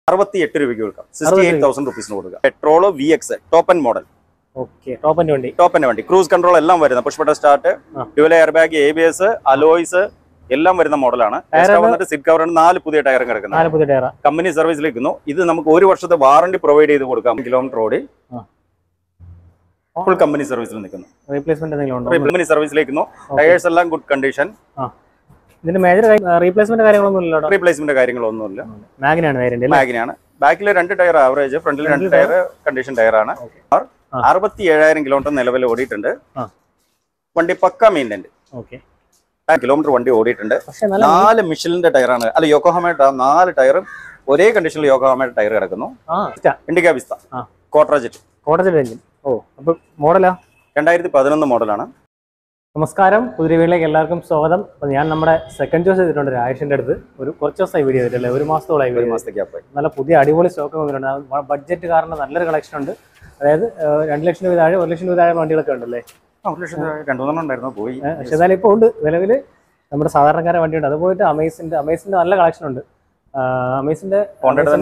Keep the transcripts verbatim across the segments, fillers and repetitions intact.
അറുപത്തിയെട്ട് രൂപയ്ക്ക് കൊടുക്കാം. സിക്സ്റ്റി എയ്റ്റ് തൗസൻഡ് റുപ്പീസിന് കൊടുക്കാം. Petrol V X top end model. Okay, top end വണ്ടി ടോപ്പ് ആൻഡ് വണ്ടി ക്രൂസ് കൺട്രോൾ എല്ലാം വരുന്ന push button start, dual air bag, A B S, alloys എല്ലാം വരുന്ന മോഡലാണ്. വന്നിട്ട് സിറ്റ് കവർ നാല് പുതിയ ടയറും കിടക്കുന്നത്. കമ്പനി സർവീസിലേക്കുന്നു. ഇത് നമുക്ക് ഒരു വർഷത്തെ വാറണ്ടി പ്രൊവൈഡ് ചെയ്ത് കൊടുക്കാം. കിലോമീറ്റർ ഓടി ഫുൾ കമ്പനി സർവീസിൽ നിൽക്കുന്നു. കമ്പനി സർവീസിലേക്കുന്നു. ടയേഴ്സ് എല്ലാം ഗുഡ് കണ്ടീഷൻ. ഇതിന്റെ മേജർ റീപ്ലേസ്മെന്റ് കാര്യങ്ങളൊന്നും ഇല്ല. റീപ്ലേസ്മെന്റ് കാര്യങ്ങളൊന്നുമില്ല. മാഗ്നയാണ് വേരിയന്റ്. മാഗ്നയാണ്. ബാക്കിൽ രണ്ട് ടയർ ആവറേജ്, ഫ്രണ്ടിൽ രണ്ട് ടയർ കണ്ടീഷൻ ടയറാണ്. അറുപത്തി ഏഴായിരം കിലോമീറ്റർ നിലവിൽ ഓടിയിട്ടുണ്ട്. വണ്ടി പക്ക മെയിൻ്റെനൻസ്. ഓക്കെ, കിലോമീറ്റർ വണ്ടി ഓടിയിട്ടുണ്ട്. നാല് മിഷലിന്റെ ടയറാണ്. അല്ല, യോക്കോഹാമയുടെ നാല് ടയറും ഒരേ കണ്ടീഷനിൽ യോക്കോഹാമയുടെ ടയർ കിടക്കുന്നു. Indica Vista Quadrajet Quadrajet engine. ഓ, അപ്പൊ മോഡലാ രണ്ടായിരത്തി പതിനൊന്ന് മോഡലാണ്. നമസ്കാരം, പുതിയവിലേക്ക് എല്ലാവർക്കും സ്വാഗതം. അപ്പോൾ ഞാൻ നമ്മുടെ സെക്കൻഡ് ചോയ്സ് ചെയ്തിട്ടുണ്ട് രാജേഷിൻ്റെ അടുത്ത്. ഒരു കുറച്ച് ദിവസമായി വീഡിയോ ചെയ്തിട്ടില്ലേ, ഒരു മാസത്തോളമായി. ഒരു മാസത്തേക്ക് നല്ല പുതിയ അടിപൊളി സ്റ്റോക്ക് വന്നിട്ടുണ്ട്. ബഡ്ജറ്റ് കാരണം നല്ലൊരു കളക്ഷൻ ഉണ്ട്. അതായത് രണ്ട് ലക്ഷം രൂപ താഴെ, ഒരു ലക്ഷം രൂപ താഴെ വണ്ടികളൊക്കെ ഉണ്ടല്ലേ. പോയി പക്ഷെ എന്നാലും ഇപ്പോൾ ഉണ്ട് നിലവിൽ നമ്മുടെ സാധാരണക്കാരെ വണ്ടിയുണ്ട്. അത് പോയിട്ട് അമേസിൻ്റെ അമേസിൻ്റെ നല്ല കളക്ഷൻ ഉണ്ട്. അമേസിൻ്റെ ഹോണ്ടയുടെ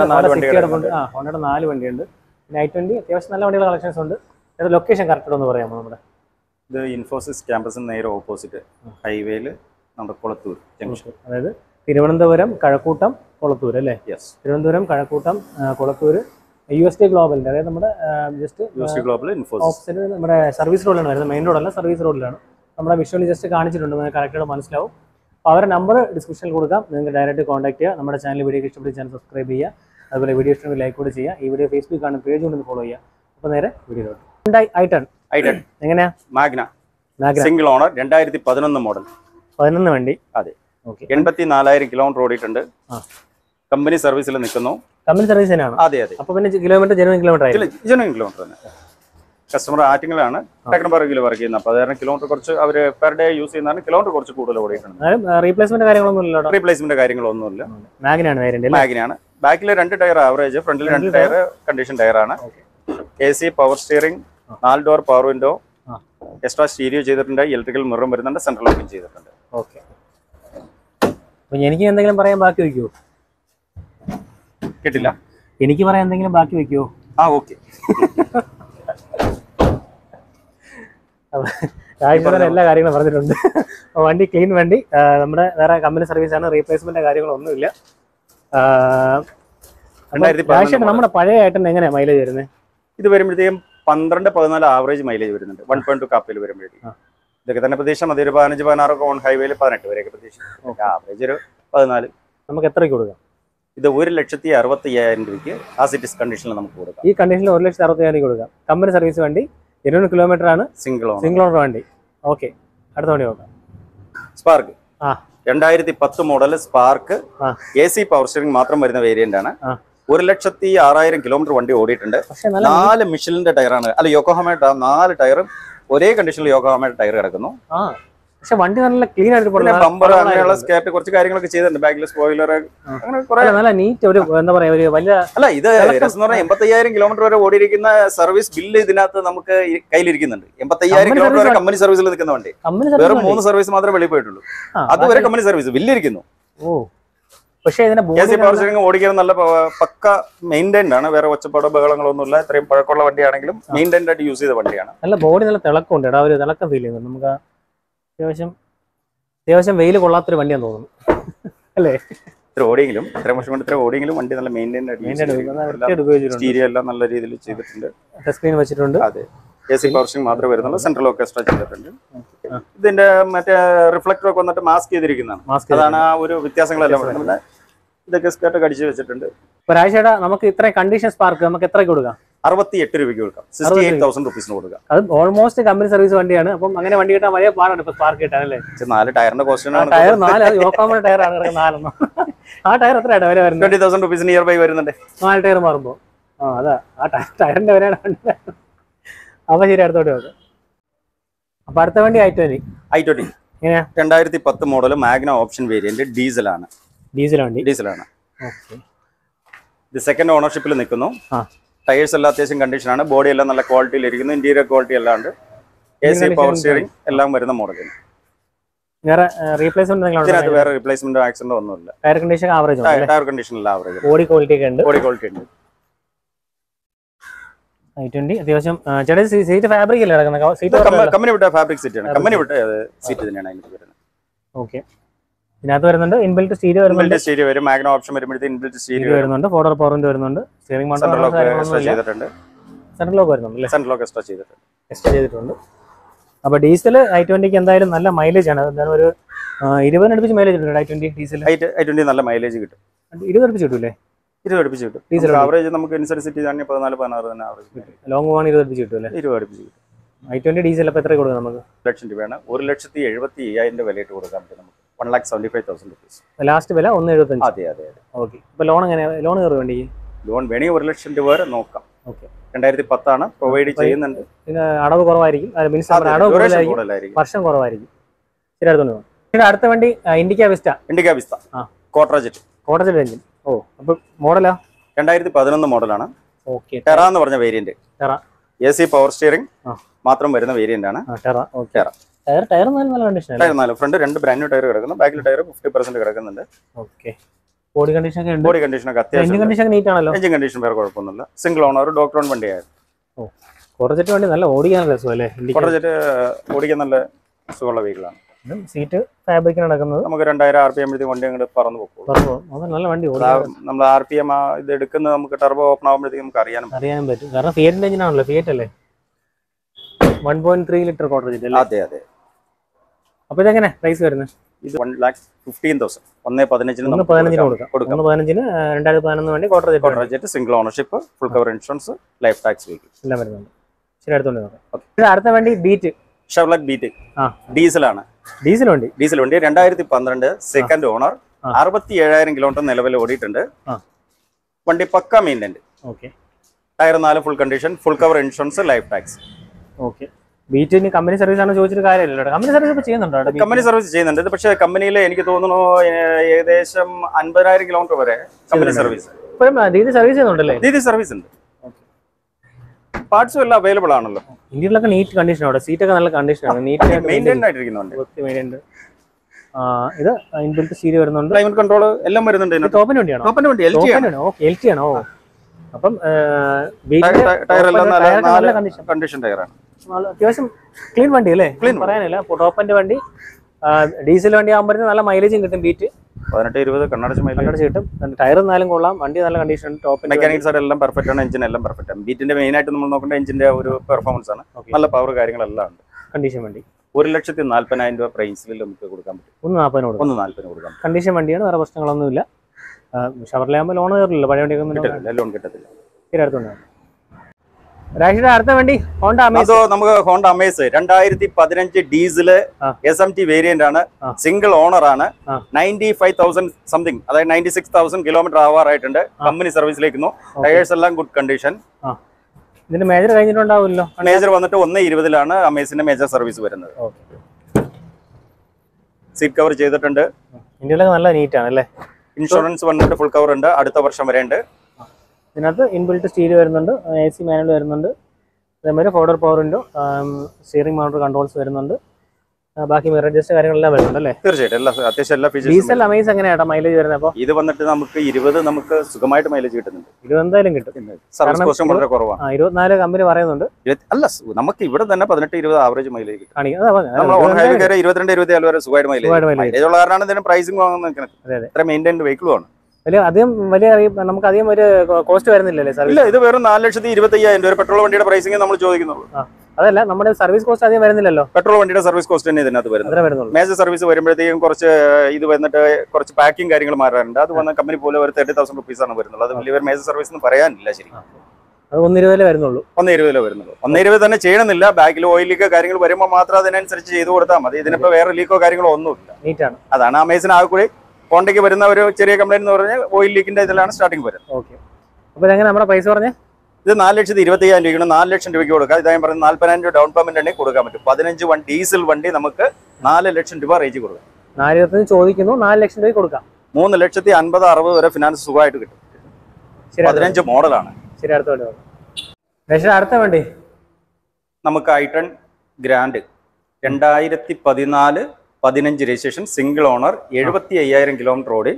നാല് വണ്ടിയുണ്ട്. പിന്നെ ഐ ട്വൻറ്റി അത്യാവശ്യം നല്ല വണ്ടികളുടെ കളക്ഷൻസ് ഉണ്ട്. അത് ലൊക്കേഷൻ കറക്റ്റ് ഒന്ന് പറയാമോ? നമ്മുടെ ഇത് ഇൻഫോസിസ് ക്യാമ്പസിന് നേരെ ഓപ്പോസിറ്റ് ഹൈവേയിൽ നമ്മുടെ കൊളത്തൂർ ജംഗ്ഷൻ. അതായത് തിരുവനന്തപുരം കഴക്കൂട്ടം കൊളത്തൂർ അല്ലേ? Yes, Thiruvananthapuram Kazhakkoottam Kolathur U S T ഗ്ലോബലിൻ്റെ, അതായത് നമ്മുടെ just U S T Global opposite നമ്മുടെ സർവീസ് റോഡിലാണ് വരുന്നത്. മെയിൻ റോഡല്ല, സർവീസ് റോഡിലാണ്. നമ്മുടെ വിഷ്വലി ജസ്റ്റ് കാണിച്ചിട്ടുണ്ട്, നിങ്ങൾക്ക് കറക്റ്റായിട്ട് മനസ്സിലാവും. അപ്പോൾ അവരുടെ നമ്പർ ഡിസ്ക്രിപ്ഷനിൽ കൊടുക്കാം. നിങ്ങൾക്ക് ഡയറക്റ്റ് കോൺടാക്ട് ചെയ്യുക. നമ്മുടെ ചാനൽ വീഡിയോ ഇഷ്ടപ്പെട്ട് ചാനൽ സബ്സ്ക്രൈബ് ചെയ്യുക. അതുപോലെ വീഡിയോ ഇഷ്ടമെങ്കിൽ ലൈക്ക് കൂടി ചെയ്യുക. ഈ വീഡിയോ ഫേസ്ബുക്ക് കാണുന്ന പേജ് കൊണ്ടൊന്ന് ഫോളോ ചെയ്യുക. അപ്പോൾ നേരെ വീഡിയോയിലോട്ട്. ഐ ടെൻ ഐ ടെൻ എങ്ങനെയാ? മാഗ്ന സിംഗിൾ ഓണർ, രണ്ടായിരത്തി പതിനൊന്ന് മോഡൽ, പതിനൊന്ന് വണ്ടി. അതെ, എൺപത്തി നാലായിരം കിലോമീറ്റർ ഓടിയിട്ടുണ്ട്. കമ്പനി സർവീസിൽ നിൽക്കുന്നു. കമ്പനി സർവീസ് തന്നെയാണ്? അതെ അതെ. അപ്പോൾ പിന്നെ kilometre genuine kilometre genuine kilometre തന്നെ. കസ്റ്റമർ ആറ്റിങ്ങിലാണ് ടെക്നോപാർക്കിൽ വർക്ക് ചെയ്യുന്നത്. അപ്പോൾ അതായത് കിലോമീറ്റർ കുറച്ച് അവർ പെർ ഡേ യൂസ് ചെയ്യുന്നതാണ്. കിലോമീറ്റർ കുറച്ച് കൂടുതൽ ഓടിയിട്ടുണ്ട്. റീപ്ലേസ്മെന്റ് കാര്യങ്ങളൊന്നും ഇല്ല. റീപ്ലേസ്മെന്റ് കാര്യങ്ങളൊന്നുമില്ല. മാഗ്നയാണ് വേരിയന്റ്. മാഗ്നയാണ്. ബാക്കിൽ രണ്ട് ടയർ ആവറേജ്, ഫ്രണ്ടിൽ രണ്ട് ടയർ കണ്ടീഷൻ ടയറാണ്. എ സി, പവർ സ്റ്റിയറിംഗ്, നാല് door power window, extra stereo ചെയ്തിട്ടുണ്ട്. ഇലക്ട്രിക്കൽ മിററും വരുന്നുണ്ട്. സെൻട്രൽ ലോക്കിംഗ് ചെയ്തിട്ടുണ്ട്. ഓക്കെ, അപ്പൊ എനിക്ക് എന്തെങ്കിലും പറയാൻ ബാക്കി വെക്കുവോ? കേട്ടില്ല. എനിക്ക് പറയാൻ എന്തെങ്കിലും ബാക്കി വെക്കുവോ? ആ, ഓക്കെ. രാജേഷ് എല്ലാ കാര്യങ്ങളും പറഞ്ഞിട്ടുണ്ട്. വണ്ടി ക്ലീൻ വണ്ടി, നമ്മുടെ വേറെ കമ്പനി സർവീസാണ്. റീപ്ലേസ്മെന്റ് കാര്യങ്ങളൊന്നുമില്ല. രാജേഷ്, നമ്മുടെ പഴയ ആയിട്ട് എങ്ങനെയാ മൈലേജ് വരുന്നത്? ഇത് വരുമ്പോഴത്തേക്കും പന്ത്രണ്ട് പതിനാല് ആവറേജ് മൈലേജ് വരുന്നുണ്ട്. വൺ പോയിന്റ് ടു കാപ്പിൽ വരുമ്പോഴത്തേക്കും ഇതൊക്കെ തന്നെ പ്രതീക്ഷ മതി. ഒരു പതിനഞ്ച് പതിനാറൊക്കെ ഓൺ ഹൈവേയിൽ പതിനെട്ട് വരെയൊക്കെ പ്രതീക്ഷ. ആവറേജ് ഒരു പതിനാല്. നമുക്ക് എത്രയ്ക്ക് കൊടുക്കാം? ഇത് ഒരു ലക്ഷത്തി അറുപത്തി അയ്യായിരം രൂപയ്ക്ക് ആസ് ഇറ്റ് ഇസ് കണ്ടീഷനിൽ നമുക്ക് കൊടുക്കാം. ഈ കണ്ടീഷനിൽ ഒരു ലക്ഷത്തി അറുപത്തി അയ്യായിരം കൊടുക്കാം. കമ്പനി സർവീസ് വണ്ടി, ഇരുപത് കിലോമീറ്റർ ആണ്. സിംഗിൾ സിംഗിൾ ഓണർ വണ്ടി. ഓക്കെ, അടുത്ത വണ്ടി നോക്കാം. സ്പാർക്ക് രണ്ടായിരത്തി പത്ത് model Spark, A C power steering മാത്രം വരുന്ന വേരിയന്റ് ആണ്. ഒരു ലക്ഷത്തി ആറായിരം കിലോമീറ്റർ വണ്ടി ഓടിയിട്ടുണ്ട്. നാല് മിഷലിന്റെ ടയറാണ്. അല്ല, യോക്കോഹാമയുടെ നാല് ടയറും ഒരേ കണ്ടീഷനിൽ യോക്കോഹാമയുടെ ടയർ കിടക്കുന്നു. പക്ഷെ വണ്ടി നല്ല ക്ലീൻ ആയിട്ട് ബമ്പർ അങ്ങനെയുള്ള സ്കേർട്ട് കുറച്ച് കാര്യങ്ങളൊക്കെ ചെയ്തിട്ടുണ്ട്. ബാക്കിൽ സ്പോയിലർ അങ്ങനെ കുറെ നല്ല നീറ്റ് ഒരു എന്താ പറയാ ഒരു വലിയ. അല്ല, ഇത് രസം പറഞ്ഞാൽ എൺപത്തി അയ്യായിരം കിലോമീറ്റർ വരെ ഓടിയിരിക്കുന്ന സർവീസ് ബില്ല് ഇതിനകത്ത് നമുക്ക് കയ്യിലിരിക്കുന്നുണ്ട്. എൺപത്തി അയ്യായിരം കിലോമീറ്റർ വരെ കമ്പനി സർവീസിൽ നിൽക്കുന്ന വണ്ടി. വെറും മൂന്ന് സർവീസ് മാത്രമേ വെളിയിൽ പോയിട്ടുള്ളൂ. അതുവരെ കമ്പനി സർവീസ് ബില്ലിരിക്കുന്നു. ഓ, പക്ഷേ ഇതിന്റെ പവർ സ്റ്റിയറിംഗ് ഓടിക്കാൻ നല്ല പക്ക മെയിൻറ്റൈൻഡ് ആണ്. വേറെ ഒച്ചപ്പാടോ ബഹളങ്ങളോ ഒന്നുമില്ല. ഇത്രയും പഴക്കമുള്ള വണ്ടിയാണെങ്കിലും മെയിൻറ്റൈൻഡ് ആയിട്ട് യൂസ് ചെയ്ത വണ്ടിയാണ്. നല്ല ബോഡി നല്ല തിളക്കമുണ്ട്. ഇടാ ഒരു തിളക്കം ഫീൽ ചെയ്യുന്നുണ്ട് നമുക്ക്. അത്യാവശ്യം അത്യാവശ്യം വെയിൽ കൊള്ളാത്തൊരു വണ്ടിയാന്ന് തോന്നുന്നു അല്ലേ? ഇത്ര ഓടിയെങ്കിലും ഇത്ര വർഷം കൊണ്ട് ഇത്ര ഓടിയെങ്കിലും വണ്ടി നല്ല മെയിൻറ്റൈൻഡ് ആയിട്ട് സ്റ്റീരിയോ എല്ലാം നല്ല രീതിയിൽ ചെയ്തിട്ടുണ്ട്. ടച്ച് സ്ക്രീൻ വെച്ചിട്ടുണ്ട്. അതെ, എ സി പവർ സ്റ്റിയറിംഗ് മാത്രമേ വരുന്നുള്ളൂ. സെൻട്രൽ ലോക്ക് എക്സ്ട്രാ ചെയ്തിട്ടുണ്ട്. ഇതിന്റെ മറ്റേ റിഫ്ലക്ടർ ഒക്കെ വന്നിട്ട് മാസ്ക് ചെയ്തിരിക്കുന്നതാണ്. അതാണ് ആ ഒരു വ്യത്യാസങ്ങളെല്ലാം. ഇതൊക്കെ സ്കേർട്ട് അടിച്ച് വെച്ചിട്ടുണ്ട്. ഒരാഴ്ചയുടെ നമുക്ക് ഇത്രയും കണ്ടീഷൻ സ്പാർക്ക് നമുക്ക് എത്രയ്ക്ക് കൊടുക്കാം? അറുപത്തി എട്ട് രൂപയ്ക്ക് കൊടുക്കാം. സിക്സ്റ്റി എയ്റ്റ് തൗസൻഡ് റുപ്പീസിന് കൊടുക്കാം. അത് ഓൾമോസ്റ്റ് കമ്പനി സർവീസ് വണ്ടിയാണ്. അപ്പം അങ്ങനെ വണ്ടി കിട്ടാൻ വലിയ പാടാണ് ഇപ്പൊ സ്പാർക്ക് കിട്ടാൻ അല്ലേ? നാല് ടയറിന്റെ കോസ്റ്റ് ടയർ നാല് യോക്കോഹാമയുടെ ടയറാണ് നാലെണ്ണം. ആ ടയർ എത്രയാണ് വില വരുന്നത്? Twenty thousand rupees near by വരുന്നുണ്ട്. നാല് ടയർ മാറുമ്പോൾ. ആ, അതാ ആ ടയറിന്റെ വിലയാണ്. അപ്പൊ ശരി, അടുത്തോട്ട് നോക്കാം. അപ്പൊ അടുത്ത വണ്ടി ഐ ട്വന്റി. ഐ ട്വന്റി എങ്ങനെയാ? രണ്ടായിരത്തി പത്ത് മോഡൽ മാഗ്ന ഓപ്ഷൻ വേരിയന്റ്, ഡീസലാണ്. ഡീസൽ വണ്ടി ഡീസലാണ്. ഇത് സെക്കൻഡ് ഓണർഷിപ്പിൽ നിൽക്കുന്നു. ടയേഴ്സ് എല്ലാം അത്യാവശ്യം കണ്ടീഷനാണ്. ബോഡി എല്ലാം നല്ല ക്വാളിറ്റിയിൽ ഇരിക്കുന്നു. ഇന്റീരിയർ ക്വാളിറ്റി എല്ലാം ഉണ്ട്. എ സി പവർ സ്റ്റിയറിംഗ് എല്ലാം വരുന്ന മോഡലാണ്. വേറെ റീപ്ലേസ്മെന്റ് ഇതിനകത്ത് വേറെ റീപ്ലേസ്മെന്റ് ആക്സിഡന്റ് ഒന്നുമില്ല. ടയർ കണ്ടീഷൻ ആവറേജ് ഉണ്ട്. ടയർ കണ്ടീഷനിൽ ആവറേജ്. ബോഡി ക്വാളിറ്റി ഒക്കെ ഉണ്ട്. ബോഡി ക്വാളിറ്റി ഉണ്ട്. ഐ ട്വന്റി അത്യാവശ്യം ചേട്ടാ സീറ്റ് ഫാബ്രിക് അല്ലേ കിടക്കുന്നത്? സീറ്റ് കമ്പനി വിട്ട ഫാബ്രിക് സീറ്റ് ആണ്. കമ്പനി വിട്ട സീറ്റ് തന്നെയാണ് അതിന് വരുന്നത്. ഓക്കെ. ഇതിനകത്ത് വരുന്നുണ്ട് ഇൻബിൽറ്റ് സ്റ്റീരിയോ വരുന്നുണ്ട്. സ്റ്റീരിയോ വരും. മാഗ്നോ ഓപ്ഷൻ വരുമ്പോഴത്തേക്ക് ഇൻബിൽറ്റ് സ്റ്റീരിയോ വരുന്നുണ്ട്. ഫോർ ഡോർ പവർ വിൻഡോ വരുന്നുണ്ട്. സ്റ്റിയറിംഗ് മൗണ്ട് ചെയ്തിട്ടുണ്ട്. സെൻട്രൽ ലോക്ക് വരുന്നുണ്ട് അല്ലേ? സെൻട്രൽ ലോക്ക് എക്സ്ട്രാ ചെയ്തിട്ടുണ്ട്. എക്സ്ട്രാ ചെയ്തിട്ടുണ്ട്. അപ്പോൾ ഡീസൽ ഐ ട്വന്റിക്ക് എന്തായാലും നല്ല മൈലേജ് ആണ്. എന്തായാലും ഒരു ഇരുപതിന് അടുപ്പിച്ച് മൈലേജ് കിട്ടും I twenty diesel. I twenty നല്ല മൈലേജ് കിട്ടും. ഇരുപത് അടുപ്പിച്ച് കിട്ടൂല്ലേ? ഇരുപത് അടുപ്പിച്ച് കിട്ടും. ഡീസൽ ആവറേജ് നമുക്ക് അനുസരിച്ചിട്ട് തന്നെ പതിനാല് പതിനാറ് തന്നെ ആവറേജ് കിട്ടും. ലോങ് പോകാൻ ഇരുപത് അടുപ്പിച്ച് കിട്ടും അല്ലേ? ഇരുപത് അടുപ്പിച്ച് കിട്ടും. ഐ ട്വന്റി ഡീസൽ അപ്പോൾ എത്ര കൊടുക്കും നമുക്ക്? ലക്ഷം രൂപയാണ്. ഒരു ലക്ഷത്തി എഴുപത്തി അയ്യായിരം രൂപ വിലയിട്ട് കൊടുക്കാൻ പറ്റും നമുക്ക്. One lakh seventy five thousand rupees last വില ഒന്ന് എഴുപത്തഞ്ച്. അതെ അതെ അതെ. ഓക്കെ. ഇപ്പോൾ ലോൺ എങ്ങനെയാണ്? ലോൺ കയറി വേണ്ടി? ലോൺ വേണമെങ്കിൽ ഒരു ലക്ഷം രൂപ വരെ നോക്കാം. ഓക്കെ. രണ്ടായിരത്തി പത്താണ് പ്രൊവൈഡ് ചെയ്യുന്നുണ്ട്. പിന്നെ അടവ് കുറവായിരിക്കും. അടവ് കൂടുതലായിരിക്കും. വർഷം കുറവായിരിക്കും. ശരി. അടുത്തോണ്ട് പിന്നെ അടുത്ത വണ്ടി Indica Vista. Indica Vista Quadrajet. Quadrajet engine. ഓ അപ്പോൾ മോഡലാ രണ്ടായിരത്തി പതിനൊന്ന് മോഡലാണ്. ഓക്കെ. ടെറ എന്ന് പറഞ്ഞ variant. Terra A C power steering മാത്രം വരുന്ന വേരിയന്റ് ആണ് Terra. Okay. Terra tyre tyre നല്ല കണ്ടീഷൻ. ടയർ നല്ല ഫ്രണ്ട് രണ്ട് ബ്രാൻഡ് ന്യൂ ടയർ കിടക്കുന്നു. ബാക്കിൽ ടയർ ഫിഫ്റ്റി പെർസെന്റ് കിടക്കുന്നുണ്ട്. ഓക്കെ. ബോഡി കണ്ടീഷൻ ഒക്കെ ഉണ്ട്. ബോഡി കണ്ടീഷൻ ഒക്കെ അത്യാവശ്യം. എഞ്ചിൻ കണ്ടീഷൻ നീറ്റ് ആണല്ലോ. എഞ്ചിൻ കണ്ടീഷൻ വേറെ കുഴപ്പമൊന്നുമില്ല. സിംഗിൾ ഓണർ ഒരു ഡോക്ടർ ഓൺ വണ്ടിയായിരുന്നു. ഓ കോട്രാജെറ്റ് വണ്ടി നല്ല ഓടിക്കാൻ രസമല്ലേ? കോട്രാജെറ്റ് ഓടിക്കാൻ നല്ല സുഖമുള്ള വെഹിക്കിളാണ്. സീറ്റ് ഫാബ്രിക് നടക്കുന്നത്. നമുക്ക് രണ്ടായിരം ആർ പി എം വണ്ടി അങ്ങോട്ട് പറന്നു പോകും. നല്ല വണ്ടി. നമ്മൾ ആർ പി എം ഇത് എടുക്കുന്നത് നമുക്ക് ടർബോ ഓപ്പൺ ആകുമ്പോഴത്തേക്ക് നമുക്ക് അറിയാനും അറിയാൻ പറ്റും. കാരണം ഫിയറ്റിന്റെ എഞ്ചിൻ ആണല്ലോ. ഫിയറ്റ് അല്ലേ? One point three litre Quadrajet അല്ലേ? അതെ അതെ. അപ്പോൾ ഇതെങ്ങനെ പ്രൈസ് വരുന്നത്? ഇത് വൺ ലാക്ക് ഫിഫ്റ്റീൻ തൗസൻഡ് ഒന്നേ പതിനഞ്ചിന് ഒന്ന് പതിനഞ്ചിന് കൊടുക്കാം. ഒന്ന് പതിനഞ്ചിന് രണ്ടായിരത്തി പതിനൊന്ന് വണ്ടി Quadrajet. Quadrajet single ownership, full cover insurance, life tax vehicle എല്ലാം വരുന്നുണ്ട്. ശരി. അടുത്തോണ്ട് നോക്കാം. അടുത്ത വണ്ടി ബീറ്റ്. ഷെവ്ലെറ്റ് ബീറ്റ്. ആ ഡീസലാണ്. ഡീസൽ വണ്ടി. ഡീസൽ വണ്ടി രണ്ടായിരത്തി പന്ത്രണ്ട് സെക്കൻഡ് ഓണർ. അറുപത്തി ഏഴായിരം കിലോമീറ്റർ നിലവിൽ ഓടിയിട്ടുണ്ട്. വണ്ടി പക്ക മെയിൻ്റെനൻസ്. ഓക്കെ. ടയർ നാല് full condition, full cover insurance, life tax. Okay. ബീറ്റിന് കമ്പനി സർവീസ് ആണ് ചോദിച്ചിട്ട് കാര്യമില്ലല്ലോ. കമ്പനി സർവീസ് ഇപ്പോൾ ചെയ്യുന്നുണ്ടോ? കമ്പനി സർവീസ് ചെയ്യുന്നുണ്ട്. പക്ഷേ കമ്പനിയിൽ എനിക്ക് തോന്നുന്നു ഏകദേശം അൻപതിനായിരം കിലോമീറ്റർ വരെ കമ്പനി സർവീസ്. ഇപ്പോഴും ദീദി സർവീസ് ചെയ്യുന്നുണ്ടല്ലേ? ദീദി സർവീസ് ഉണ്ട്. പാർട്സും എല്ലാം അവൈലബിൾ ആണല്ലോ. ഇന്ത്യയിലൊക്കെ നീറ്റ് കണ്ടീഷൻ ആണ്. സീറ്റൊക്കെ നല്ല കണ്ടീഷനാണ്. നീറ്റ് മെയിൻറ്റൈൻ ആയിട്ടിരിക്കുന്നുണ്ട്. ഇത് ഇൻബിൽറ്റ് സ്റ്റീരിയോ വരുന്നുണ്ട്. ക്ലൈമറ്റ് കൺട്രോൾ എല്ലാം വരുന്നുണ്ട്. ടോപ്പിന്റെ വണ്ടിയാണോ? ടോപ്പിന്റെ വണ്ടി എൽ ടി ആണോ? എൽ ടി ആണോ? അപ്പം ടയർ എല്ലാം നല്ല കണ്ടീഷൻ ടയറാണ്. അത്യാവശ്യം ക്ലീൻ വണ്ടി അല്ലേ? ക്ലീൻ പറയാനില്ല. ടോപ്പിന്റെ വണ്ടി ഡീസൽ വണ്ടി ആകുമ്പോഴത്തേക്ക് നല്ല മൈലേജും കിട്ടും. ബീറ്റ് പതിനെട്ട് ഇരുപത് കണ്ണടച്ച് മൈലേജ് കിട്ടും. ടയർ എന്നാലും കൊള്ളാം. വണ്ടി നല്ല കണ്ടീഷൻ. ടോപ്പ് മെക്കാനിക്സ് ആയിട്ട് എല്ലാം പെർഫെക്റ്റ് ആണ്. എഞ്ചിൻ എല്ലാം പെർഫെക്റ്റ് ആണ്. ബീറ്റിന്റെ മെയിൻ ആയിട്ട് നമ്മൾ നോക്കേണ്ട എഞ്ചിന്റെ ഒരു പെർഫോമൻസ് ആണ്. നല്ല പവർ കാര്യങ്ങളെല്ലാം ഉണ്ട്. കണ്ടീഷൻ വണ്ടി ഒരു ലക്ഷത്തി നാല്പതിനായിരം രൂപ പ്രൈസിൽ നമുക്ക് കൊടുക്കാൻ പറ്റും. ഒന്ന് നാൽപ്പതിന് കൊടുക്കാം. ഒന്ന് നാല്പതിന് കൊടുക്കാം. കണ്ടീഷൻ വണ്ടിയാണ്. വേറെ പ്രശ്നങ്ങളൊന്നുമില്ല. ഷവർലയാകുമ്പോൾ ലോൺ കയറില്ലല്ലോ. പഴയ വണ്ടിയൊക്കെ ലോൺ കിട്ടത്തില്ല. ശരി. അടുത്തുണ്ട് രാഷിയുടെ അടുത്ത വണ്ടി ഹോണ്ട അമേസ്. നമുക്ക് ഹോണ്ട അമേസ് രണ്ടായിരത്തി പതിനഞ്ച് diesel S M T variant ആണ്. സിംഗിൾ ഓണർ ആണ്. നയൻറ്റി ഫൈവ് തൗസൻഡ് സംതിങ്, അതായത് നയൻറ്റി സിക്സ് തൗസൻഡ് കിലോമീറ്റർ ആവാറായിട്ടുണ്ട്. കമ്പനി സർവീസിലേക്ക്. ടയേഴ്സ് എല്ലാം ഗുഡ് കണ്ടീഷൻ. ഇതിന്റെ മേജർ കഴിഞ്ഞിട്ടുണ്ടാവുമല്ലോ. മേജർ വന്നിട്ട് ഒന്ന് ഇരുപതിലാണ് അമേസിന്റെ മേജർ സർവീസ് വരുന്നത്. സീറ്റ് കവർ ചെയ്തിട്ടുണ്ട്. ഇന്ത്യയിലൊക്കെ നല്ല നീറ്റ് ആണ് അല്ലേ? ഇൻഷുറൻസ് വന്നിട്ട് ഫുൾ കവർ ഉണ്ട്. അടുത്ത വർഷം വരെയുണ്ട്. ഇതിനകത്ത് ഇൻബിൽറ്റ് സ്റ്റീരിയോ വരുന്നുണ്ട്. എ സി മാനുവൽ വരുന്നുണ്ട്. അതേമാതിരി four door power window, steering mounted controls വരുന്നുണ്ട്. ബാക്കി മിറർ അഡ്ജസ്റ്റ് കാര്യങ്ങളെല്ലാം വരുന്നുണ്ട് അല്ലേ? തീർച്ചയായിട്ടും എല്ലാ അത്യാവശ്യം എല്ലാ ഫീച്ചേഴ്സും. ഡീസൽ അമേസ് എങ്ങനെയാ മൈലേജ് വരുന്നത്? അപ്പോൾ ഇത് വന്നിട്ട് നമുക്ക് ഇരുപത് നമുക്ക് സുഖമായിട്ട് മൈലേജ് കിട്ടുന്നുണ്ട്. ഇരുപത് എന്തായാലും കിട്ടും. സർവീസ് കോസ്റ്റ് വളരെ കുറവാണ്. ഇരുപത്തിനാല് കമ്പനി പറയുന്നുണ്ട്. അല്ല, നമുക്ക് ഇവിടെ തന്നെ പതിനെട്ട് ഇരുപത് ആവറേജ് മൈലേജ് കിട്ടും. കാണിക്കുന്നത് ഇരുപത്തിരണ്ട് ഇരുപത്തിനാല് വരെ സുഖമായിട്ട് മൈലേജ് മൈലേജ് ഉള്ള കാരണമാണ് ഇതിന് പ്രൈസിംഗ് വാങ്ങുന്നത്. ഇത്ര മെയിൻറ്റൈൻഡ് വെഹിക്കിളുമാണ്. വലിയ അധികം വലിയ നമുക്ക് അധികം ഒരു കോസ്റ്റ് വരുന്നില്ലല്ലേ സർവീസ്? ഇല്ല, ഇത് വെറും നാല് ലക്ഷത്തി ഇരുപത്തി അയ്യായിരം രൂപ പെട്രോൾ വണ്ടിയുടെ പ്രൈസിംഗ് നമ്മൾ ചോദിക്കുന്നുള്ളൂ. അതല്ല, നമ്മുടെ സർവീസ് കോസ്റ്റ് അധികം വരുന്നില്ലല്ലോ. പെട്രോൾ വണ്ടിയുടെ സർവീസ് കോസ്റ്റ് തന്നെ ഇതിനകത്ത് വരുന്നത്. മേജർ സർവീസ് വരുമ്പോഴത്തേക്കും കുറച്ച് ഇത് വന്നിട്ട് കുറച്ച് പാക്കിംഗ് കാര്യങ്ങൾ മാറാറുണ്ട്. അത് വന്ന കമ്പനി പോലെ ഒരു തേർട്ടി തൗസൻഡ് റുപ്പീസ് ആണ് വരുന്നത്. അത് വലിയ മേജർ സർവീസ് എന്ന് പറയാനില്ല. ശരി, അത് ഒന്ന് ഇരുപതിലേ വരുന്നുള്ളൂ. ഒന്ന് ഇരുപതിലേ വരുന്നുള്ളൂ. ഒന്ന് ഇരുപത് തന്നെ ചെയ്യണമെന്നില്ല. ബാക്കിൽ ഓയിൽ ലീക്കോ കാര്യങ്ങൾ വരുമ്പോൾ മാത്രം അതിനനുസരിച്ച് ചെയ്ത് കൊടുത്താൽ മതി. ഇതിനിപ്പോൾ വേറെ ലീക്കോ കാര്യങ്ങളോ ഒന്നുമില്ല. നീറ്റാണ്. അതാണ് അമേസിന് ആകെ കൂടി ഹോണ്ടയ്ക്ക് വരുന്ന ഒരു ചെറിയ കംപ്ലൈന്റ് എന്ന് പറഞ്ഞാൽ ഓയിൽ ലീക്കിന്റെ ഇതിലാണ് സ്റ്റാർട്ടിംഗ് വരുന്നത്. ഓക്കെ. അപ്പോൾ ഇതെങ്ങനെ നമ്മുടെ പൈസ പറഞ്ഞേ? ഇത് നാല് ലക്ഷത്തി ഇരുപത്തി അയ്യായിരം രൂപയ്ക്ക് നാല് ലക്ഷം രൂപയ്ക്ക് കൊടുക്കാം. ഇതായി പറഞ്ഞത് നാല്പതിനായിരം രൂപ ഡൗൺ പേയ്മെന്റ് ഉണ്ടെങ്കിൽ കൊടുക്കാൻ പറ്റും. പതിനഞ്ച് വൺ ഡീസൽ വണ്ടി നമുക്ക് നാല് ലക്ഷം രൂപ റേഞ്ച് കൊടുക്കാം. നാല് ഇരുപത്തഞ്ച് ചോദിക്കുന്നു, നാല് ലക്ഷം രൂപ കൊടുക്കാം. മൂന്ന് ലക്ഷത്തി അൻപത് അറുപത് വരെ ഫിനാൻസ് സുഖമായിട്ട് കിട്ടും. പതിനഞ്ച് മോഡലാണ്. ശരി, അടുത്ത വണ്ടി അടുത്ത വണ്ടി നമുക്ക് ഐ ടെൻ ഗ്രാൻഡ് രണ്ടായിരത്തി പതിനാല് പതിനഞ്ച് രജിസ്ട്രേഷൻ, സിംഗിൾ ഓണർ, എഴുപത്തി അയ്യായിരം കിലോമീറ്റർ ഓടി,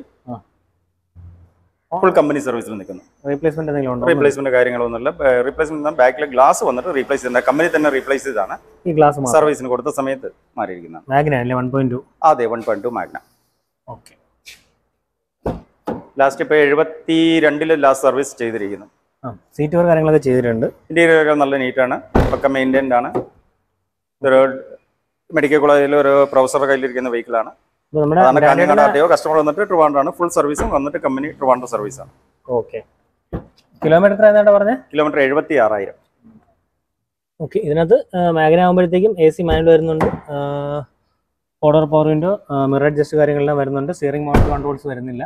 ഫുൾ കമ്പനി സർവീസിൽ നിൽക്കുന്നു. റീപ്ലേസ്മെന്റ് എന്തെങ്കിലും ഉണ്ടോ? റീപ്ലേസ്മെന്റ് കാര്യങ്ങളൊന്നുമില്ല. റീപ്ലേസ്മെന്റ് ബാക്കിലെ ഗ്ലാസ് വന്നിട്ട് റീപ്ലേസ് ചെയ്ത കമ്പനി തന്നെ റീപ്ലേസ് ചെയ്താണ്. ഈ ഗ്ലാസ് സർവീസിന് കൊടുത്ത സമയത്ത് മാറിയിരിക്കുന്നത്. മാഗ്ന അല്ലേ? One point two. അതെ, one point two Magna. Okay. Last ഇപ്പൊ എഴുപത്തി രണ്ടില് ലാസ്റ്റ് സർവീസ് ചെയ്തിരിക്കുന്നു. സീറ്റ് വർക്ക് കാര്യങ്ങളൊക്കെ ചെയ്തിട്ടുണ്ട്. ഇന്റീരിയർ ഒക്കെ നല്ല നീറ്റാണ്, പക്ക മെയിൻറ്റൈൻഡ് ആണ്. ഇതൊരു മെഡിക്കൽ കോളേജിൽ ഒരു പ്രൊഫസറുടെ കയ്യിലിരിക്കുന്ന വെഹിക്കിളാണ്. കസ്റ്റമർ വന്നിട്ട് ട്രിവാൻഡ്രാണ്. ഫുൾ സർവീസും വന്നിട്ട് കമ്പനി ട്രിവാൻഡ്രം സർവീസാണ്. ഓക്കെ. കിലോമീറ്റർ ഏതാണ്ട് പറഞ്ഞത്? കിലോമീറ്റർ എഴുപത്തി ആറായിരം. ഓക്കെ. ഇതിനകത്ത് മാഗ്ന ആകുമ്പോഴത്തേക്കും എ സി മാനുവൽ വരുന്നുണ്ട്, order power window, mirror adjust കാര്യങ്ങളെല്ലാം വരുന്നുണ്ട്. സ്റ്റിയറിംഗ് മോട്ടർ കൺട്രോൾസ് വരുന്നില്ല.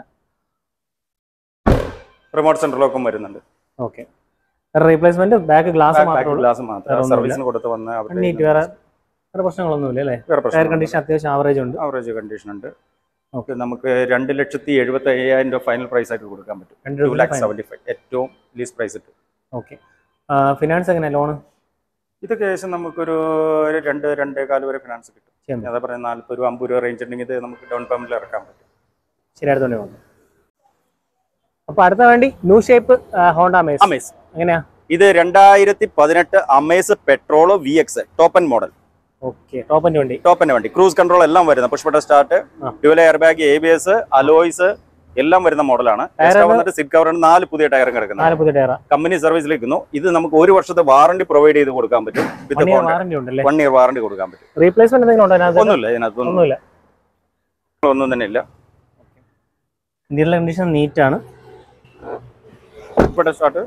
റിമോട്ട് സെൻട്രലൊക്കെ വരുന്നുണ്ട്. ഓക്കെ. റീപ്ലേസ്മെന്റ് ബാക്ക് ഗ്ലാസ് മാത്രമേ ഗ്ലാസ് മാത്രം സർവീസിന് കൊടുത്ത് വന്ന് വേറെ വേറെ പ്രശ്നങ്ങളൊന്നുമില്ല അല്ലേ? ടയർ കണ്ടീഷൻ അത്യാവശ്യം ആവറേജ് ഉണ്ട്. ആവറേജ് കണ്ടീഷൻ ഉണ്ട്. ഓക്കെ. നമുക്ക് രണ്ട് ലക്ഷത്തി എഴുപത്തി അയ്യായിരം രൂപ ഫൈനൽ പ്രൈസ് ആയിട്ട് കൊടുക്കാൻ പറ്റും. ടു ലാക്ക് സെവന്റി ഫൈവ് ഏറ്റവും ലീസ് പ്രൈസ് ഇട്ട്. ഓക്കെ. ഫിനാൻസ് എങ്ങനെയാ? ലോണ് ഇതൊക്കെ ഏകദേശം നമുക്കൊരു രണ്ട് രണ്ടേ കാല് വരെ ഫിനാൻസ് കിട്ടും. അതാ പറയുന്നത് നാല്പത് രൂപ അമ്പത് രൂപ റേഞ്ച് ഉണ്ടെങ്കിൽ ഇത് നമുക്ക് ഡൗൺ പേയ്മെന്റിൽ ഇറക്കാൻ പറ്റും. ശരി, അടുത്തോണ്ട് പോകുന്നു. അപ്പൊ അടുത്ത വേണ്ടി new shape Honda Amaze. Amaze എങ്ങനെയാ? ഇത് രണ്ടായിരത്തി പതിനെട്ട് അമേസ് പെട്രോളോ V X top end model. Okay. ടോപ്പിന്റെ വണ്ടി ടോപ്പിന്റെ വണ്ടി ക്രൂസ് കൺട്രോൾ എല്ലാം വരുന്ന push button start, dual air bag, A B S, alloys എല്ലാം വരുന്ന മോഡലാണ്. വന്നിട്ട് സീറ്റ് കവറാണ്. നാല് പുതിയ ടയറും കിടക്കുന്നത്. കമ്പനി സർവീസിലേക്കുന്നു. ഇത് നമുക്ക് ഒരു വർഷത്തെ വാറണ്ടി പ്രൊവൈഡ് ചെയ്ത് കൊടുക്കാൻ പറ്റും. വൺ ഇയർ വാറണ്ടി കൊടുക്കാൻ പറ്റും. റീപ്ലേസ്മെന്റ് ഒന്നുമില്ല ഇതിനകത്ത്, ഒന്നുമില്ല, ഒന്നും തന്നെ ഇല്ല. ഇന്ത്യയിലെ കണ്ടീഷൻ നീറ്റ് ആണ്. സ്റ്റാർട്ട്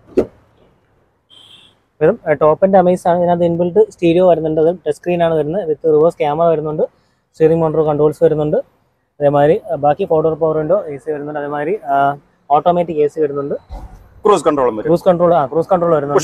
വരും. ടോപ്പിന്റെ അമേസ് ആണ്. ഇതിനകത്ത് ഇൻബിൽറ്റ് സ്റ്റീരിയോ വരുന്നുണ്ട്. അത് ടച്ച് സ്ക്രീൻ ആണ് വരുന്നത്. വിത്ത് റിവേഴ്സ് ക്യാമറ വരുന്നുണ്ട്. സ്റ്റിയറിംഗ് മോട്ടോർ കൺട്രോൾസ് വരുന്നുണ്ട്. അതേമാതിരി ബാക്കി four door power window A C വരുന്നുണ്ട്. അതേമാതിരി ഓട്ടോമാറ്റിക് എ സി വരുന്നുണ്ട്. ക്രൂസ് കൺട്രോൾ ക്രൂസ് കൺട്രോൾ ആ ക്രൂസ് കൺട്രോൾ വരുന്നുണ്ട്.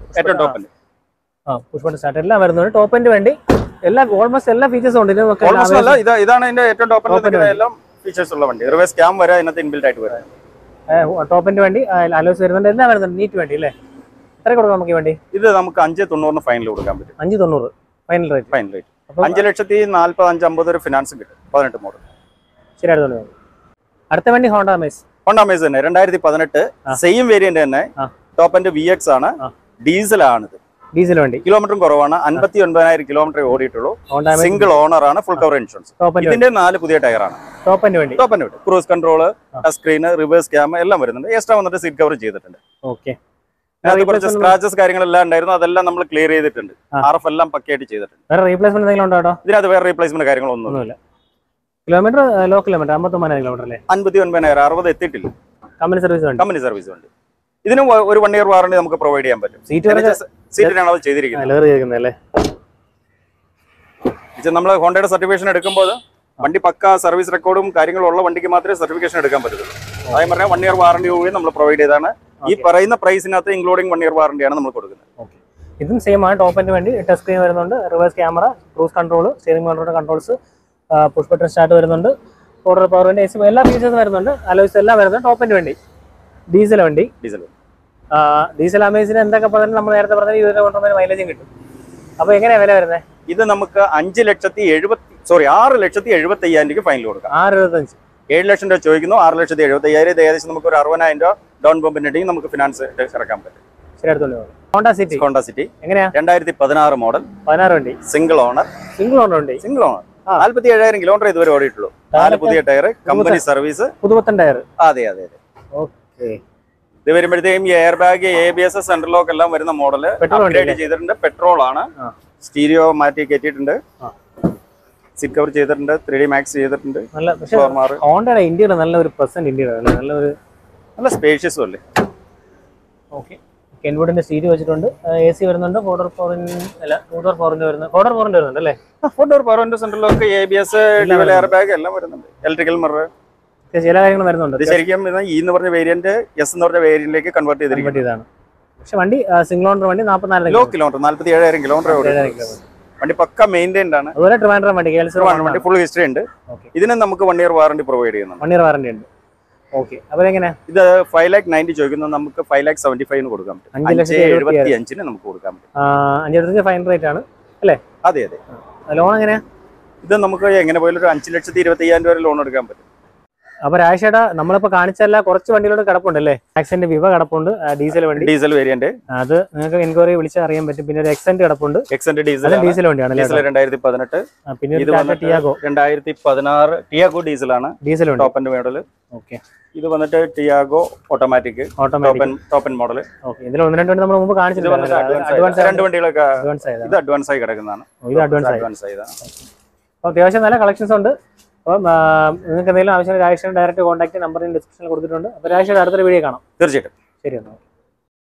ആ പുഷ്പട്ട സ്റ്റാർട്ട് എല്ലാം വരുന്നുണ്ട്. ടോപ്പിന്റെ വേണ്ടി എല്ലാ ഓൾമോസ്റ്റ് എല്ലാ ഫീച്ചേഴ്സും ഉണ്ട്. ഇതാണ് ഇതിന്റെ ഏറ്റവും ടോപ്പ് എല്ലാം ഫീച്ചേഴ്സ് ഉള്ള വണ്ടി. റിവേഴ്സ് ക്യാം വരെ അതിനകത്ത് ഇൻബിൽറ്റ് ആയിട്ട് വരാം. ടോപ്പിന്റെ വണ്ടി അലോയ്സ് വരുന്നുണ്ട്. എല്ലാം വരുന്നുണ്ട്. നീറ്റ് വേണ്ടി അല്ലേ? എത്ര കൊടുക്കാം നമുക്ക് ഈ വണ്ടി? ഇത് നമുക്ക് അഞ്ച് തൊണ്ണൂറിന് ഫൈനൽ കൊടുക്കാൻ പറ്റും. അഞ്ച് തൊണ്ണൂറ് ഫൈനൽ റേറ്റ്. ഫൈനൽ റേറ്റ് അഞ്ച് ലക്ഷത്തി നാല്പത് അഞ്ച് അമ്പത് ഒരു ഫിനാൻസ് കിട്ടും. പതിനെട്ട് മോഡൽ. ശരി, അടുത്തോണ്ട് അടുത്ത വണ്ടി ഹോണ്ട അമേസ്. ഹോണ്ട അമേസ് തന്നെ രണ്ടായിരത്തി പതിനെട്ട് സെയിം വേരിയന്റ് തന്നെ. ടോപ്പ് ആൻഡ് വി എക്സ് ആണ്. ഡീസൽ ആണിത്. ഡീസൽ വണ്ടി. കിലോമീറ്ററും കുറവാണ്. അൻപത്തി ഒൻപതിനായിരം കിലോമീറ്റർ ഓടിയിട്ടുള്ളൂ. സിംഗിൾ ഓണർ ആണ്. Full cover insurance. ഇതിന്റെ നാല് പുതിയ ടയറാണ്. ടോപ്പിന്റെ വണ്ടി. ടോപ്പിന്റെ വണ്ടി cruise control, touch screen, reverse camera എല്ലാം വരുന്നുണ്ട്. എക്സ്ട്രാ വന്നിട്ട് സീറ്റ് കവർ ചെയ്തിട്ടുണ്ട്. ഓക്കെ. കുറച്ച് സ്ക്രാച്ചസ് കാര്യങ്ങളെല്ലാം ഉണ്ടായിരുന്നു. അതെല്ലാം നമ്മൾ ക്ലിയർ ചെയ്തിട്ടുണ്ട്. ആർ എഫ് എല്ലാം പക്കയായിട്ട് ചെയ്തിട്ടുണ്ട്. വേറെ റീപ്ലേസ്മെന്റ് എന്തെങ്കിലും ഉണ്ടോ? ഇതിനകത്ത് വേറെ റീപ്ലേസ്മെന്റ് കാര്യങ്ങളൊന്നുമില്ല. കിലോമീറ്റർ ലോ കിലോമീറ്റർ അമ്പത്തൊമ്പതിനായിരം കിലോമീറ്റർ അല്ലേ? അൻപത്തി ഒൻപതിനായിരം അറുപത് എത്തിയിട്ടില്ല. കമ്പനി സർവീസ് ഉണ്ട്. കമ്പനി സർവീസ് ഉണ്ട്. ഇതിന് ഒരു വൺ ഇയർ വാറണ്ടി നമുക്ക് പ്രൊവൈഡ് ചെയ്യാൻ പറ്റും. സീറ്റിനാണ് അത് ചെയ്തിരിക്കുന്നത്. നമ്മൾ ഹോണ്ടയുടെ സർട്ടിഫിക്കേഷൻ എടുക്കുമ്പോൾ വണ്ടി പക്ക സർവീസ് റെക്കോർഡും കാര്യങ്ങളും ഉള്ള വണ്ടിക്ക് മാത്രമേ സർട്ടിഫിക്കേഷൻ എടുക്കാൻ പറ്റുള്ളൂ. അതായത് പറഞ്ഞാൽ വൺ ഇയർ വാറണ്ടി കൂടി നമ്മൾ പ്രൊവൈഡ് ചെയ്താണ്. ഈ പറയുന്ന പ്രൈസിനകത്ത് ഇൻക്ലൂഡിംഗ് വൺ ഇയർ വാറണ്ടിയാണ് നമ്മൾ കൊടുക്കുന്നത്. ഇതും സെയിം ആണ്. ടോപ്പിന്റെ വേണ്ടി ടച്ച് സ്ക്രീൻ വരുന്നുണ്ട്. Reverse camera, cruise control, steering മോട്ടോറിന്റെ കൺട്രോൾസ്, പുഷ് ബട്ടൺ സ്റ്റാർട്ട് വരുന്നുണ്ട്. ഓർഡർ പവർ വിൻഡോ, എസി എല്ലാ ഫീച്ചേഴ്സും വരുന്നുണ്ട്. അലോയ്സ് എല്ലാം വരുന്നുണ്ട്. ടോപ്പിന്റെ വണ്ടി ഡീസൽ വണ്ടി. ഡീസൽ ഡീസൽ അമേസിന് എന്തൊക്കെ പറഞ്ഞാൽ നമ്മൾ നേരത്തെ പറഞ്ഞാൽ ഇരുപത് കൊണ്ടുവന്ന മൈലേജും കിട്ടും. അപ്പൊ എങ്ങനെയാ വില വരുന്നത്? ഇത് നമുക്ക് അഞ്ച് ലക്ഷത്തി എഴുപത്തി സോറി ആറ് ലക്ഷത്തി എഴുപത്തി അയ്യായിരം രൂപ ഫൈനൽ കൊടുക്കാം. ആറ് എഴുപത്തഞ്ച് ഏഴ് ലക്ഷം രൂപ ചോദിക്കുന്നു. ആറ് ലക്ഷത്തി എഴുപത്തി അയ്യായിരം ഏകദേശം നമുക്ക് ഒരു അറുപതിനായിരം രൂപ ഡൗൺ പേയ്മെന്റ് ഉണ്ടെങ്കിൽ നമുക്ക് ഫിനാൻസ് ഇറക്കാൻ പറ്റും. ശരി, അടുത്തോണ്ട് ഹോണ്ട സിറ്റി. ഹോണ്ട സിറ്റി എങ്ങനെയാ? രണ്ടായിരത്തി പതിനാറ് മോഡൽ. പതിനാറ് വണ്ടി. Single owner. സിംഗിൾ ഓണർ വണ്ടി. Single owner. നാല്പത്തി ഏഴായിരം കിലോമീറ്റർ ഇതുവരെ ഓടിയിട്ടുള്ളൂ. നാല് പുതിയ ടയർ, കമ്പനി സർവീസ്, പുതുപത്തൻ ടയർ. അതെ അതെ അതെ. ഓക്കെ. ഇത് വരുമ്പോഴത്തേക്കും air bag, A B S, central lock എല്ലാം വരുന്ന മോഡല് അപ്ഗ്രേഡ് ചെയ്തിട്ടുണ്ട്. പെട്രോൾ ആണ്. സ്റ്റീരിയോ മാറ്റി കയറ്റിയിട്ടുണ്ട്. സീറ്റ് കവർ ചെയ്തിട്ടുണ്ട്. ത്രീ ഡി മാക്സ് ചെയ്തിട്ടുണ്ട്. ഹോണ്ടയുടെ ഇന്ത്യയുടെ നല്ല ഒരു പ്രസന്റ് ഇന്ത്യയുടെ നല്ല ഒരു നല്ല സ്പേഷ്യസും അല്ലേ. ഓക്കെ. കെൻവുഡിന്റെ സ്റ്റീരിയോ വെച്ചിട്ടുണ്ട്. എ സി വരുന്നുണ്ട്. ഫോർ ഡോർ ഫോർ അല്ല ടൂ ഡോർ ഫോറിന്റെ വരുന്നത്. ഫോർ ഡോർ ഫോറിന്റെ വരുന്നുണ്ട് അല്ലേ? ഫോർ ഡോർ ഫോറിന്റെ central lock, A B S, dual air bag എല്ലാം വരുന്നുണ്ട്. ഇലക്ട്രിക്കൽ മിറർ, ചില കാര്യങ്ങൾ വരുന്നുണ്ട്. ഇത് ശരിക്കും ഈ എന്ന് പറഞ്ഞ വേരിയന്റ് എസ് എന്ന് പറഞ്ഞ വേരിയന്റിലേക്ക് കൺവേർട്ട് ചെയ്തിരിക്കുന്നതാണ്. പക്ഷെ വണ്ടി സിംഗിൾ ഓണർ വണ്ടി നാൽപ്പത്തിനാല് ലോ കിലോമീറ്റർ നാല്പത്തി ഏഴായിരം കിലോമീറ്റർ വണ്ടി പക്ക മെയിൻറ്റൈൻഡ് ആണ്. അതുപോലെ ട്രിവാൻഡ്രം വണ്ടി വണ്ടി ഫുൾ ഹിസ്റ്ററി ഉണ്ട്. ഇതിന് നമുക്ക് വൺ ഇയർ വാറണ്ടി പ്രൊവൈഡ് ചെയ്യുന്നുണ്ട്. വൺ ഇയർ വാറണ്ടി ഉണ്ട്. ഓക്കെ. അപ്പൊ എങ്ങനെ? ഇത് ഫൈവ് ലാക്ക് നയൻറ്റി ചോദിക്കുന്നത് നമുക്ക് ഫൈവ് ലാക്ക് സെവന്റി ഫൈവിന് കൊടുക്കാൻ പറ്റും. അഞ്ച് ലക്ഷത്തി എഴുപത്തി അഞ്ചിന് നമുക്ക് കൊടുക്കാൻ പറ്റും. അഞ്ച് ഫൈൻ റേറ്റ് ആണ് അല്ലേ? അതെ അതെ. ലോൺ എങ്ങനെയാ? ഇത് നമുക്ക് എങ്ങനെ പോയാലും ഒരു അഞ്ച് ലക്ഷത്തി ഇരുപത്തി അയ്യായിരം രൂപ ലോൺ എടുക്കാൻ പറ്റും. അപ്പൊ രാജേട്ടാ നമ്മളിപ്പോ കാണിച്ചല്ല കുറച്ച് വണ്ടികളോട് കിടപ്പുണ്ടല്ലേ? ആക്സെന്റ് വിവ കിടപ്പുണ്ട്, ഡീസൽ വണ്ടി, ഡീസൽ വേരിയന്റ്. അത് നിങ്ങൾക്ക് എൻക്വയറി വിളിച്ചാൽ അറിയാൻ പറ്റും. പിന്നെ ഒരു എക്സെന്റ് കിടപ്പുണ്ട്, എക്സെന്റ് ഡീസൽ ഡീസൽ വണ്ടിയാണ്, രണ്ടായിരത്തി പതിനെട്ട്. പിന്നെ ടിയാഗോ രണ്ടായിരത്തി പതിനാറ് ടിയാഗോ ഡീസലാണ്, diesel top end model. Okay, ഇത് വന്നിട്ട് Tiago automatic, top end model. ഇതിൽ ഒന്ന് രണ്ട് വണ്ടി നമ്മൾ മുമ്പ് കാണിച്ചിട്ടുണ്ട്. രണ്ട് വണ്ടികളൊക്കെ ഇത് അഡ്വാൻസ് ആയി കിടക്കുന്നതാണ്. ഇത് അഡ്വാൻസ് അഡ്വാൻസ് ആയതാണ്. അപ്പോൾ അത്യാവശ്യം നല്ല കളക്ഷൻസ് ഉണ്ട്. അപ്പം നിങ്ങൾക്ക് എന്തെങ്കിലും ആവശ്യം രാജേഷിനെ ഡയറക്റ്റ് കോൺടാക്ട് നമ്പർ ഡിസ്ക്രിപ്ഷനിൽ കൊടുത്തിട്ടുണ്ട്. അപ്പോൾ രാജേഷിന്റെ അടുത്തൊരു വീഡിയോ കാണാം. തീർച്ചയായിട്ടും. ശരി എന്നാൽ.